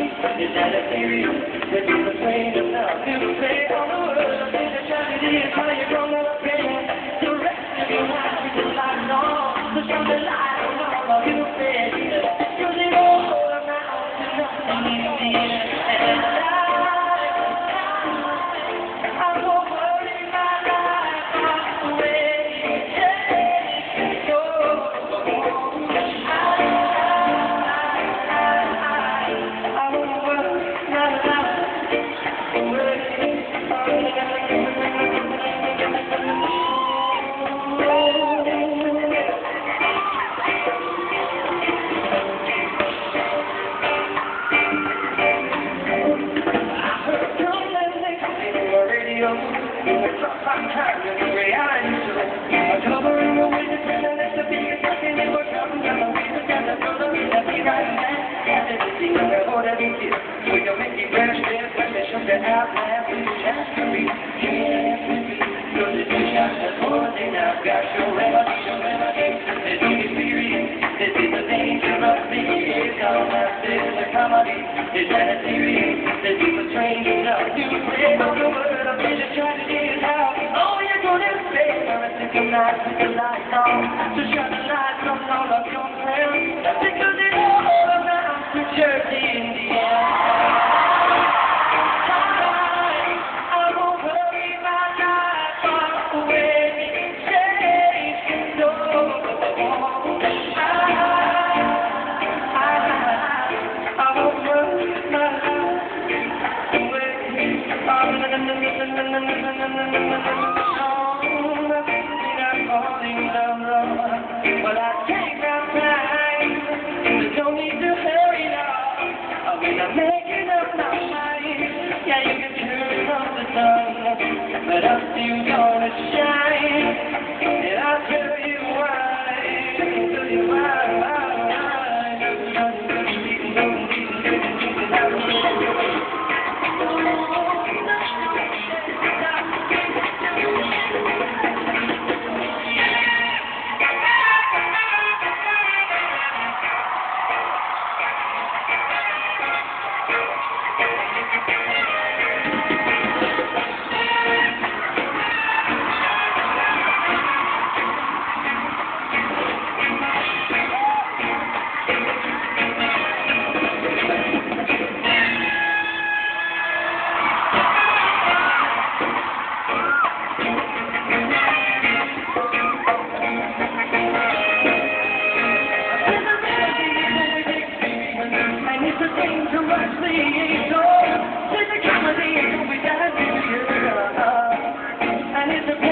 Is that a theory? This is the plane of love. You play on the world. It's a tragedy. It's how you come up again. The rest of your life is a life long. So shine the light on all of you faith. Cause it all amounts to nothing in the end. And I won't worry my life away. I'm tired of the reality show. I'm covering the witness and I let the biggest fucking in what's happening. I'm the got the brother, let me right back. After the thing, I'm gonna hold that in here. We can make it fresh, step, fresh, and show the outline. We can chance to be, you ain't with me. Cause it's a shot, that's more than I've got. Your remedy, your remedy. This is experience. This is the danger of me. It's all that this is a comedy. Is that a theory? This is a train enough. You play on the word of this tragedy is how. Oh, you're gonna stay for a second night with the lights on. So shut the lights on all of your plans. Because it's all amounts to church in the end. I won't worry my life away. Say no. I won't worry my life away. Well, I take my time. There's no need to hurry now. When I'm making up my mind, yeah, you can turn off the sun, but I'm still gonna shine. And I'll tell you why. Tell you why. It's a dangerous thing, so it's a comedy, and we gotta do it. And it's a